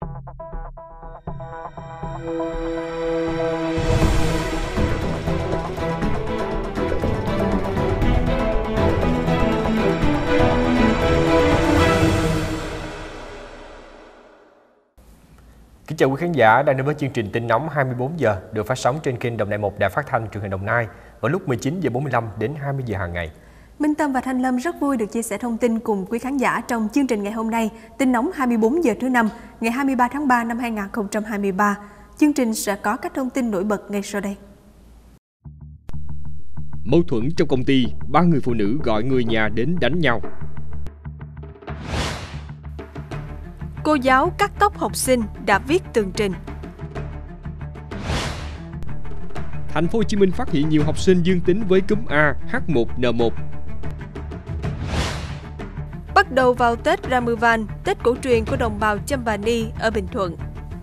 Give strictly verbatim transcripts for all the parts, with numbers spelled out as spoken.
Kính chào quý khán giả đang đến với chương trình Tin nóng hai mươi bốn giờ được phát sóng trên kênh Đồng Nai một Đài Phát thanh Truyền hình Đồng Nai vào lúc mười chín giờ bốn mươi lăm đến hai mươi giờ hàng ngày. Minh Tâm và Thanh Lâm rất vui được chia sẻ thông tin cùng quý khán giả trong chương trình ngày hôm nay, Tin nóng hai mươi bốn giờ thứ năm, ngày hai mươi ba tháng ba năm hai nghìn không trăm hai mươi ba. Chương trình sẽ có các thông tin nổi bật ngay sau đây. Mâu thuẫn trong công ty, ba người phụ nữ gọi người nhà đến đánh nhau. Cô giáo cắt tóc học sinh đã viết tường trình. Thành phố Hồ Chí Minh phát hiện nhiều học sinh dương tính với cúm A H một N một. Bắt đầu vào Tết Ramadan, Tết cổ truyền của đồng bào Chăm Bà Ni ở Bình Thuận.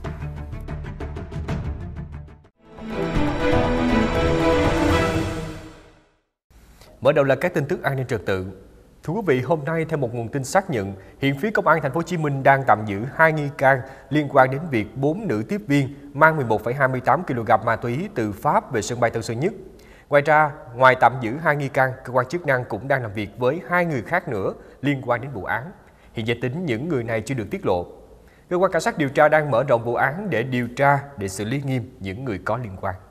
Mở đầu là các tin tức an ninh trật tự. Thưa quý vị, hôm nay theo một nguồn tin xác nhận, hiện phía Công an Thành phố Hồ Chí Minh đang tạm giữ hai nghi can liên quan đến việc bốn nữ tiếp viên mang mười một phẩy hai mươi tám ki lô gam ma túy từ Pháp về sân bay Tân Sơn Nhất. Ngoài ra, ngoài tạm giữ hai nghi can, cơ quan chức năng cũng đang làm việc với hai người khác nữa liên quan đến vụ án. Hiện danh tính những người này chưa được tiết lộ. Cơ quan cảnh sát điều tra đang mở rộng vụ án để điều tra để xử lý nghiêm những người có liên quan.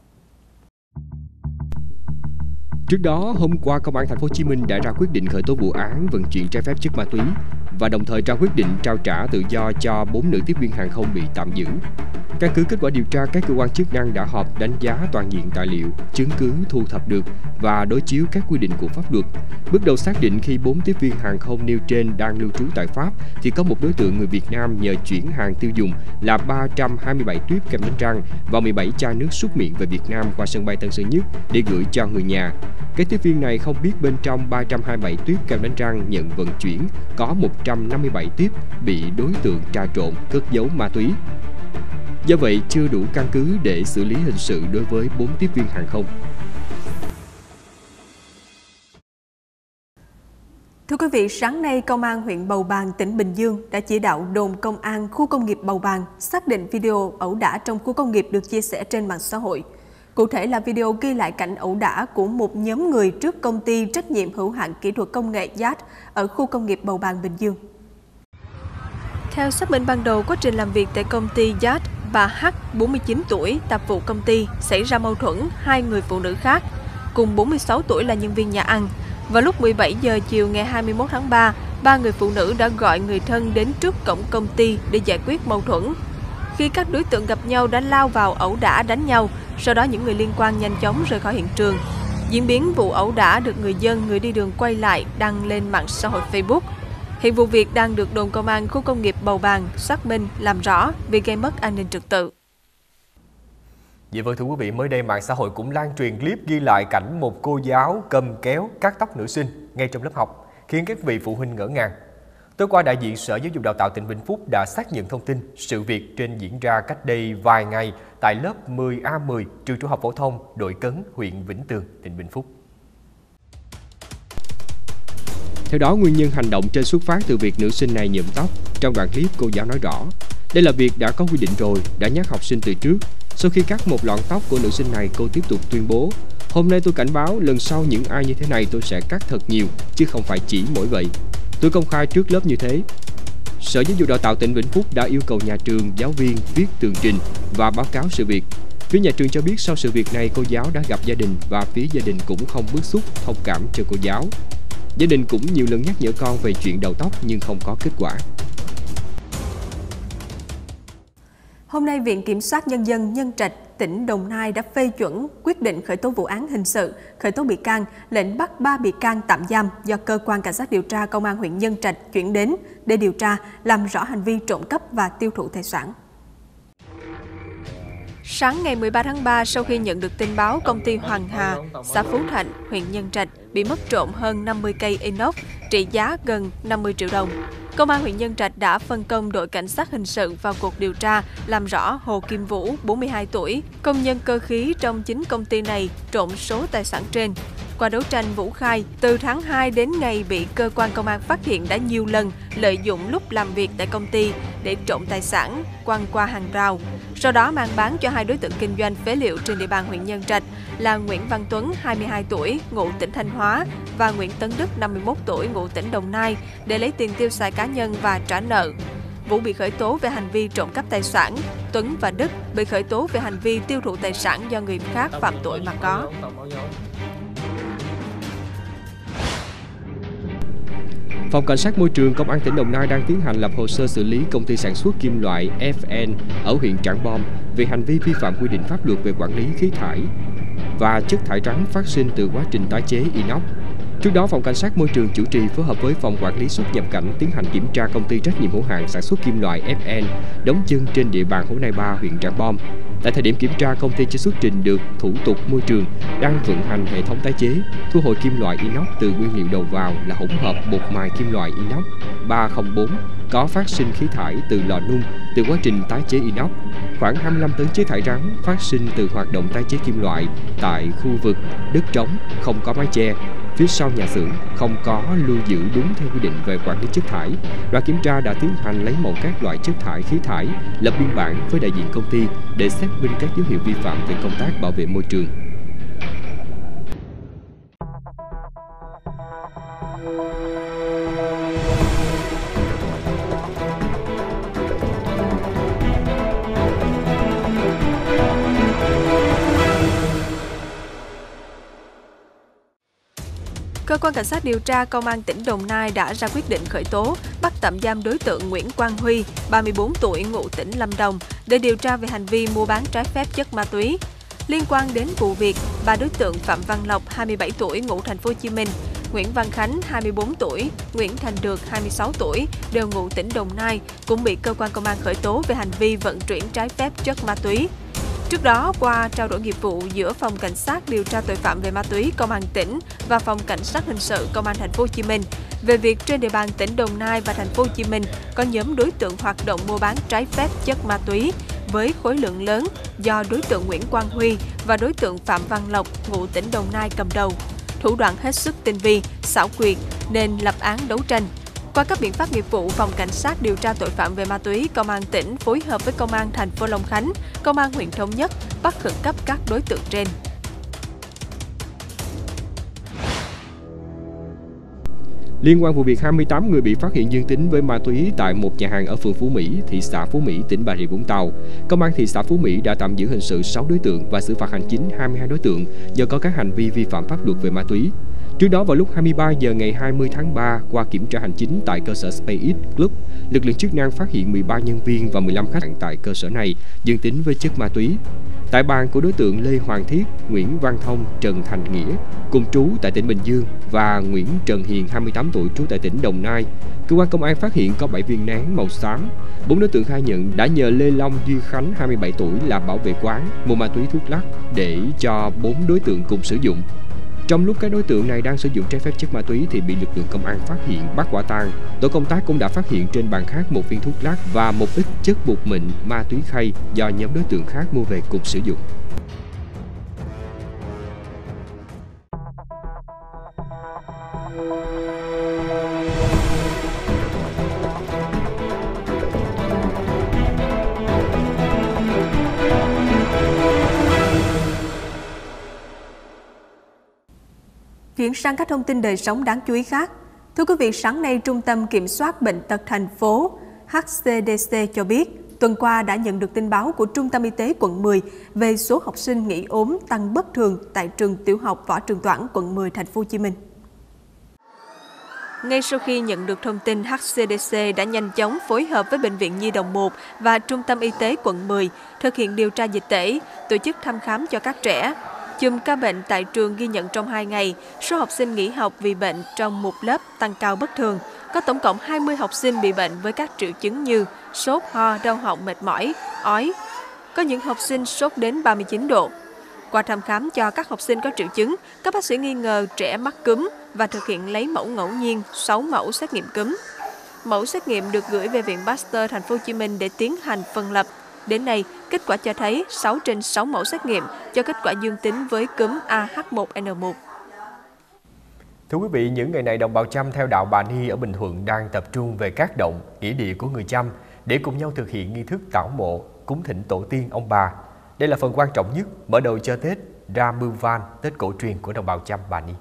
Trước đó, hôm qua Công an Thành phố Hồ Chí Minh đã ra quyết định khởi tố vụ án vận chuyển trái phép chất ma túy và đồng thời ra quyết định trao trả tự do cho bốn nữ tiếp viên hàng không bị tạm giữ. Căn cứ kết quả điều tra, các cơ quan chức năng đã họp đánh giá toàn diện tài liệu, chứng cứ thu thập được và đối chiếu các quy định của pháp luật. Bước đầu xác định khi bốn tiếp viên hàng không nêu trên đang lưu trú tại Pháp thì có một đối tượng người Việt Nam nhờ chuyển hàng tiêu dùng là ba trăm hai mươi bảy tuyếp kem đánh răng và mười bảy chai nước súc miệng về Việt Nam qua sân bay Tân Sơn Nhất để gửi cho người nhà. Các tiếp viên này không biết bên trong ba trăm hai mươi bảy tuyếp kem đánh răng nhận vận chuyển có một trăm năm mươi bảy tuyếp bị đối tượng trà trộn cất giấu ma túy. Do vậy, chưa đủ căn cứ để xử lý hình sự đối với bốn tiếp viên hàng không. Thưa quý vị, sáng nay, Công an huyện Bầu Bàng, tỉnh Bình Dương đã chỉ đạo đồn công an khu công nghiệp Bầu Bàng xác định video ẩu đả trong khu công nghiệp được chia sẻ trên mạng xã hội. Cụ thể là video ghi lại cảnh ẩu đả của một nhóm người trước công ty trách nhiệm hữu hạn kỹ thuật công nghệ Yat ở khu công nghiệp Bầu Bàng, Bình Dương. Theo xác minh ban đầu, quá trình làm việc tại công ty Yat, bà H, bốn mươi chín tuổi, tạp vụ công ty, xảy ra mâu thuẫn hai người phụ nữ khác, cùng bốn mươi sáu tuổi là nhân viên nhà ăn. Vào lúc mười bảy giờ chiều ngày hai mươi mốt tháng ba, ba người phụ nữ đã gọi người thân đến trước cổng công ty để giải quyết mâu thuẫn. Khi các đối tượng gặp nhau đã lao vào ẩu đả đánh nhau, sau đó những người liên quan nhanh chóng rời khỏi hiện trường. Diễn biến vụ ẩu đả được người dân, người đi đường quay lại đăng lên mạng xã hội Facebook. Hiện vụ việc đang được đồn công an khu công nghiệp Bầu Bàng xác minh làm rõ vì gây mất an ninh trật tự. Dạ vâng thưa quý vị, mới đây mạng xã hội cũng lan truyền clip ghi lại cảnh một cô giáo cầm kéo cắt tóc nữ sinh ngay trong lớp học, khiến các vị phụ huynh ngỡ ngàng. Tối qua, đại diện Sở Giáo dục Đào tạo tỉnh Vĩnh Phúc đã xác nhận thông tin sự việc trên diễn ra cách đây vài ngày tại lớp mười A mười trường Trung học phổ thông Đội Cấn, huyện Vĩnh Tường, tỉnh Vĩnh Phúc. Theo đó, nguyên nhân hành động trên xuất phát từ việc nữ sinh này nhuộm tóc. Trong đoạn clip, cô giáo nói rõ, đây là việc đã có quy định rồi, đã nhắc học sinh từ trước. Sau khi cắt một lọn tóc của nữ sinh này, cô tiếp tục tuyên bố, hôm nay tôi cảnh báo lần sau những ai như thế này tôi sẽ cắt thật nhiều, chứ không phải chỉ mỗi vậy. Tôi công khai trước lớp như thế. Sở Giáo dục Đào tạo tỉnh Vĩnh Phúc đã yêu cầu nhà trường, giáo viên viết tường trình và báo cáo sự việc. Phía nhà trường cho biết sau sự việc này cô giáo đã gặp gia đình và phía gia đình cũng không bức xúc, thông cảm cho cô giáo. Gia đình cũng nhiều lần nhắc nhở con về chuyện đầu tóc nhưng không có kết quả. Hôm nay, Viện Kiểm soát Nhân dân Nhân Trạch, tỉnh Đồng Nai đã phê chuẩn quyết định khởi tố vụ án hình sự, khởi tố bị can, lệnh bắt ba bị can tạm giam do Cơ quan Cảnh sát điều tra Công an huyện Nhân Trạch chuyển đến để điều tra, làm rõ hành vi trộm cắp và tiêu thụ tài sản. Sáng ngày mười ba tháng ba, sau khi nhận được tin báo công ty Hoàng Hà, xã Phú Thạnh, huyện Nhân Trạch bị mất trộm hơn năm mươi cây inox trị giá gần năm mươi triệu đồng, Công an huyện Nhân Trạch đã phân công đội cảnh sát hình sự vào cuộc điều tra, làm rõ Hồ Kim Vũ, bốn mươi hai tuổi, công nhân cơ khí trong chính công ty này trộm số tài sản trên. Qua đấu tranh, Vũ khai, từ tháng hai đến ngày bị cơ quan công an phát hiện đã nhiều lần lợi dụng lúc làm việc tại công ty để trộm tài sản, quăng qua hàng rào. Sau đó mang bán cho hai đối tượng kinh doanh phế liệu trên địa bàn huyện Nhân Trạch là Nguyễn Văn Tuấn, hai mươi hai tuổi, ngụ tỉnh Thanh Hóa và Nguyễn Tấn Đức, năm mươi mốt tuổi, ngụ tỉnh Đồng Nai để lấy tiền tiêu xài cá nhân và trả nợ. Vũ bị khởi tố về hành vi trộm cắp tài sản. Tuấn và Đức bị khởi tố về hành vi tiêu thụ tài sản do người khác phạm tội mà có. Phòng Cảnh sát Môi trường Công an tỉnh Đồng Nai đang tiến hành lập hồ sơ xử lý công ty sản xuất kim loại ép en ở huyện Trảng Bom về hành vi vi phạm quy định pháp luật về quản lý khí thải và chất thải rắn phát sinh từ quá trình tái chế inox. Trước đó, Phòng Cảnh sát Môi trường chủ trì phối hợp với Phòng Quản lý xuất nhập cảnh tiến hành kiểm tra công ty trách nhiệm hữu hạn sản xuất kim loại ép en đóng chân trên địa bàn Hố Nai ba, huyện Trảng Bom. Tại thời điểm kiểm tra, công ty chưa xuất trình được thủ tục môi trường đang vận hành hệ thống tái chế, thu hồi kim loại inox từ nguyên liệu đầu vào là hỗn hợp bột mài kim loại inox ba không bốn có phát sinh khí thải từ lò nung từ quá trình tái chế inox. Khoảng hai mươi lăm tấn chất thải rắn phát sinh từ hoạt động tái chế kim loại tại khu vực đất trống không có mái che, phía sau nhà xưởng không có lưu giữ đúng theo quy định về quản lý chất thải. Đoàn kiểm tra đã tiến hành lấy mẫu các loại chất thải, khí thải, lập biên bản với đại diện công ty để xác minh các dấu hiệu vi phạm về công tác bảo vệ môi trường. Cơ quan Cảnh sát điều tra Công an tỉnh Đồng Nai đã ra quyết định khởi tố, bắt tạm giam đối tượng Nguyễn Quang Huy, ba mươi tư tuổi, ngụ tỉnh Lâm Đồng, để điều tra về hành vi mua bán trái phép chất ma túy. Liên quan đến vụ việc, ba đối tượng Phạm Văn Lộc, hai mươi bảy tuổi, ngụ thành phố Hồ Chí Minh, Nguyễn Văn Khánh, hai mươi tư tuổi, Nguyễn Thành Được, hai mươi sáu tuổi, đều ngụ tỉnh Đồng Nai, cũng bị cơ quan công an khởi tố về hành vi vận chuyển trái phép chất ma túy. Trước đó, qua trao đổi nghiệp vụ giữa Phòng Cảnh sát điều tra tội phạm về ma túy Công an tỉnh và Phòng Cảnh sát hình sự Công an thành phố Hồ Chí Minh về việc trên địa bàn tỉnh Đồng Nai và thành phố Hồ Chí Minh có nhóm đối tượng hoạt động mua bán trái phép chất ma túy với khối lượng lớn do đối tượng Nguyễn Quang Huy và đối tượng Phạm Văn Lộc, ngụ tỉnh Đồng Nai cầm đầu. Thủ đoạn hết sức tinh vi, xảo quyệt nên lập án đấu tranh. Qua các biện pháp nghiệp vụ, Phòng Cảnh sát điều tra tội phạm về ma túy Công an tỉnh phối hợp với Công an thành phố Long Khánh, Công an huyện Thống Nhất bắt khẩn cấp các đối tượng trên. Liên quan vụ việc hai mươi tám người bị phát hiện dương tính với ma túy tại một nhà hàng ở phường Phú Mỹ, thị xã Phú Mỹ, tỉnh Bà Rịa Vũng Tàu, Công an thị xã Phú Mỹ đã tạm giữ hình sự sáu đối tượng và xử phạt hành chính hai mươi hai đối tượng do có các hành vi vi phạm pháp luật về ma túy. Trước đó, vào lúc hai mươi ba giờ ngày hai mươi tháng ba, qua kiểm tra hành chính tại cơ sở SpaceX Club, lực lượng chức năng phát hiện mười ba nhân viên và mười lăm khách hàng tại cơ sở này dương tính với chất ma túy. Tại bàn của đối tượng Lê Hoàng Thiết, Nguyễn Văn Thông, Trần Thành Nghĩa, cùng trú tại tỉnh Bình Dương, và Nguyễn Trần Hiền, hai mươi tám tuổi, trú tại tỉnh Đồng Nai, cơ quan công an phát hiện có bảy viên nén màu xám. Bốn đối tượng khai nhận đã nhờ Lê Long Duy Khánh, hai mươi bảy tuổi, làm bảo vệ quán, mua ma túy thuốc lắc để cho bốn đối tượng cùng sử dụng. Trong lúc các đối tượng này đang sử dụng trái phép chất ma túy thì bị lực lượng công an phát hiện, bắt quả tang. Tổ công tác cũng đã phát hiện trên bàn khác một viên thuốc lắc và một ít chất bột mịn ma túy khay do nhóm đối tượng khác mua về cùng sử dụng. Chuyển sang các thông tin đời sống đáng chú ý khác. Thưa quý vị, sáng nay, Trung tâm Kiểm soát Bệnh tật thành phố H C D C cho biết, tuần qua đã nhận được tin báo của Trung tâm Y tế quận mười về số học sinh nghỉ ốm tăng bất thường tại trường tiểu học Võ Trường Toản, quận mười, thành phố Hồ Chí Minh. Ngay sau khi nhận được thông tin, H C D C đã nhanh chóng phối hợp với Bệnh viện Nhi đồng một và Trung tâm Y tế quận mười thực hiện điều tra dịch tễ, tổ chức thăm khám cho các trẻ. Chùm ca bệnh tại trường ghi nhận trong hai ngày, số học sinh nghỉ học vì bệnh trong một lớp tăng cao bất thường. Có tổng cộng hai mươi học sinh bị bệnh với các triệu chứng như sốt, ho, đau họng, mệt mỏi, ói. Có những học sinh sốt đến ba mươi chín độ. Qua thăm khám cho các học sinh có triệu chứng, các bác sĩ nghi ngờ trẻ mắc cúm và thực hiện lấy mẫu ngẫu nhiên sáu mẫu xét nghiệm cúm. Mẫu xét nghiệm được gửi về Viện Pasteur thành phố Hồ Chí Minh để tiến hành phân lập. Đến nay, kết quả cho thấy sáu trên sáu mẫu xét nghiệm cho kết quả dương tính với cúm A H một N một. Thưa quý vị, những ngày này đồng bào Chăm theo đạo Bà Ni ở Bình Thuận đang tập trung về các động, nghĩa địa của người Chăm để cùng nhau thực hiện nghi thức tảo mộ, cúng thỉnh tổ tiên ông bà. Đây là phần quan trọng nhất mở đầu cho Tết Ra Mưu Van, Tết cổ truyền của đồng bào Chăm Bà Ni.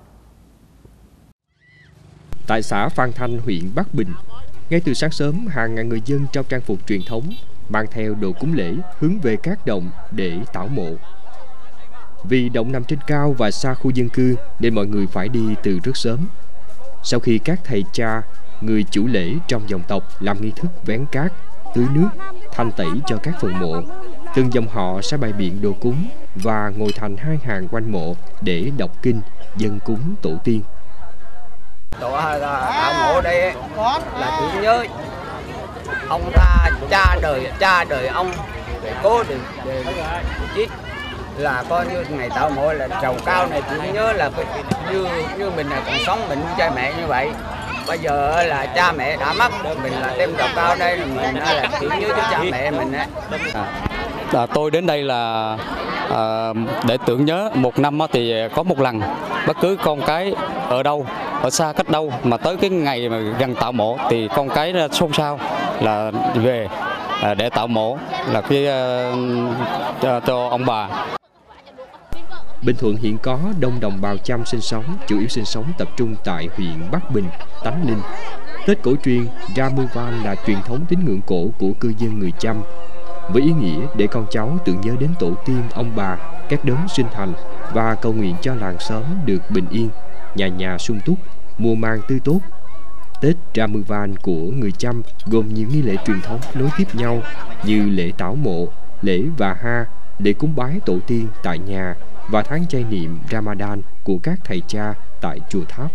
Tại xã Phan Thanh, huyện Bắc Bình, ngay từ sáng sớm, hàng ngàn người dân trong trang phục truyền thống mang theo đồ cúng lễ hướng về các động để tảo mộ. Vì động nằm trên cao và xa khu dân cư nên mọi người phải đi từ rất sớm. Sau khi các thầy cha, người chủ lễ trong dòng tộc làm nghi thức vén cát, tưới nước, thanh tẩy cho các phần mộ, từng dòng họ sẽ bày biện đồ cúng và ngồi thành hai hàng quanh mộ để đọc kinh, dâng cúng tổ tiên. Tổ tảo mộ đây là tưởng nhớ ông ta cha đời cha đời ông để cố để, để chết, là coi như ngày tảo mộ là trầu cao này tưởng nhớ là như như mình là còn sống, mình cha mẹ như vậy. Bây giờ là cha mẹ đã mất, mình là đem trầu cao đây là mình là tưởng nhớ cho cha mẹ mình á. À, tôi đến đây là à, để tưởng nhớ một năm thì có một lần, bất cứ con cái ở đâu, ở xa cách đâu mà tới cái ngày mà gần tảo mộ thì con cái xôn xao là về à, để tảo mộ là cái à, cho, cho ông bà. Bình Thuận hiện có đông đồng bào Chăm sinh sống, chủ yếu sinh sống tập trung tại huyện Bắc Bình, Tánh Linh. Tết cổ truyền Ra Mưu Van là truyền thống tín ngưỡng cổ của cư dân người Chăm, với ý nghĩa để con cháu tưởng nhớ đến tổ tiên, ông bà, các đấng sinh thành và cầu nguyện cho làng xóm được bình yên, nhà nhà sung túc, mùa màng tươi tốt. Tết Ra Mưu Van của người Chăm gồm nhiều nghi lễ truyền thống nối tiếp nhau như lễ tảo mộ, lễ Và Ha, lễ cúng bái tổ tiên tại nhà và tháng chay niệm Ramadan của các thầy cha tại chùa Tháp.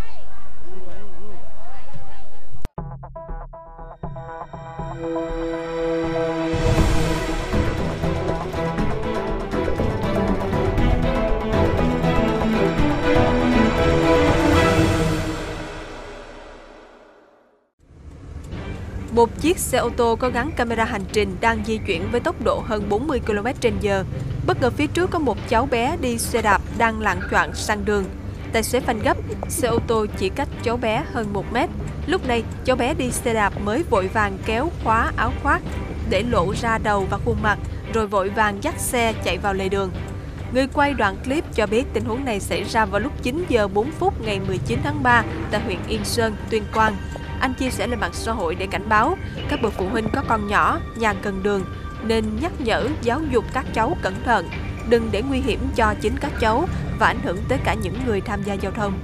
Một chiếc xe ô tô có gắn camera hành trình đang di chuyển với tốc độ hơn bốn mươi ki lô mét trên giờ. Bất ngờ phía trước có một cháu bé đi xe đạp đang lạng choạng sang đường. Tài xế phanh gấp, xe ô tô chỉ cách cháu bé hơn một mét. Lúc này, cháu bé đi xe đạp mới vội vàng kéo khóa áo khoác để lộ ra đầu và khuôn mặt, rồi vội vàng dắt xe chạy vào lề đường. Người quay đoạn clip cho biết tình huống này xảy ra vào lúc chín giờ bốn phút ngày mười chín tháng ba tại huyện Yên Sơn, Tuyên Quang. Anh chia sẻ lên mạng xã hội để cảnh báo các bậc phụ huynh có con nhỏ, nhà gần đường nên nhắc nhở giáo dục các cháu cẩn thận, đừng để nguy hiểm cho chính các cháu và ảnh hưởng tới cả những người tham gia giao thông.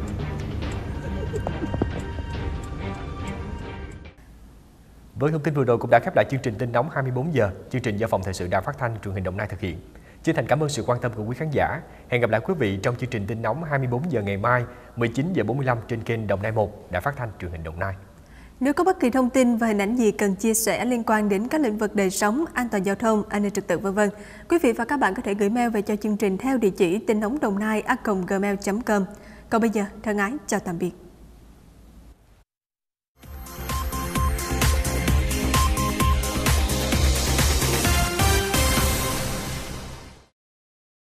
Với thông tin vừa rồi cũng đã khép lại chương trình tin nóng hai mươi bốn giờ. Chương trình do Phòng Thời sự Đài Phát thanh Truyền hình Đồng Nai thực hiện. Chân thành cảm ơn sự quan tâm của quý khán giả. Hẹn gặp lại quý vị trong chương trình tin nóng hai mươi bốn giờ ngày mai, mười chín giờ bốn mươi lăm trên kênh Đồng Nai một, Đài Phát thanh Truyền hình Đồng Nai. Nếu có bất kỳ thông tin và hình ảnh gì cần chia sẻ liên quan đến các lĩnh vực đời sống, an toàn giao thông, an ninh trật tự vân vân, quý vị và các bạn có thể gửi mail về cho chương trình theo địa chỉ tin nóng đồng nai a còng gmail chấm com. Còn bây giờ, thân ái chào tạm biệt.